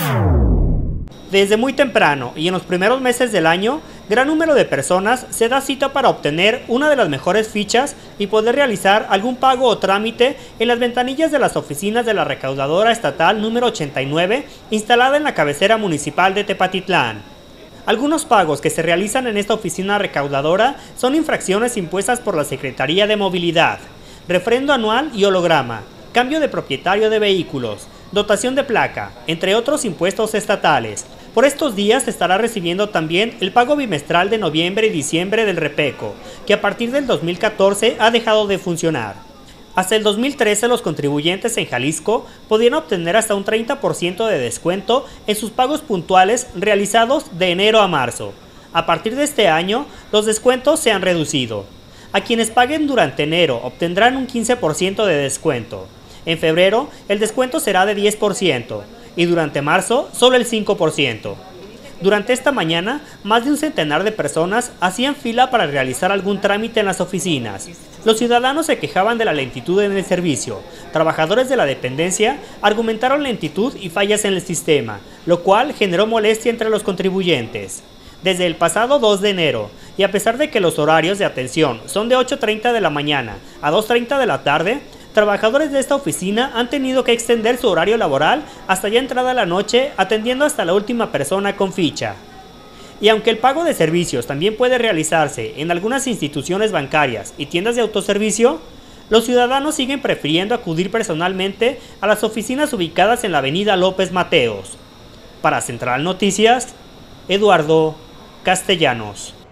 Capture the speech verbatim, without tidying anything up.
Desde muy temprano y en los primeros meses del año, gran número de personas se da cita para obtener una de las mejores fichas y poder realizar algún pago o trámite en las ventanillas de las oficinas de la Recaudadora Estatal número ochenta y nueve, instalada en la cabecera municipal de Tepatitlán. Algunos pagos que se realizan en esta oficina recaudadora son infracciones impuestas por la Secretaría de Movilidad, refrendo anual y holograma, cambio de propietario de vehículos, dotación de placa, entre otros impuestos estatales. Por estos días se estará recibiendo también el pago bimestral de noviembre y diciembre del Repeco, que a partir del dos mil catorce ha dejado de funcionar. Hasta el dos mil trece los contribuyentes en Jalisco podían obtener hasta un treinta por ciento de descuento en sus pagos puntuales realizados de enero a marzo. A partir de este año, los descuentos se han reducido. A quienes paguen durante enero obtendrán un quince por ciento de descuento. En febrero, el descuento será de diez por ciento y durante marzo, solo el cinco por ciento. Durante esta mañana, más de un centenar de personas hacían fila para realizar algún trámite en las oficinas. Los ciudadanos se quejaban de la lentitud en el servicio. Trabajadores de la dependencia argumentaron lentitud y fallas en el sistema, lo cual generó molestia entre los contribuyentes. Desde el pasado dos de enero, y a pesar de que los horarios de atención son de ocho treinta de la mañana a dos treinta de la tarde, trabajadores de esta oficina han tenido que extender su horario laboral hasta ya entrada la noche, atendiendo hasta la última persona con ficha. Y aunque el pago de servicios también puede realizarse en algunas instituciones bancarias y tiendas de autoservicio, los ciudadanos siguen prefiriendo acudir personalmente a las oficinas ubicadas en la avenida López Mateos. Para Central Noticias, Eduardo Castellanos.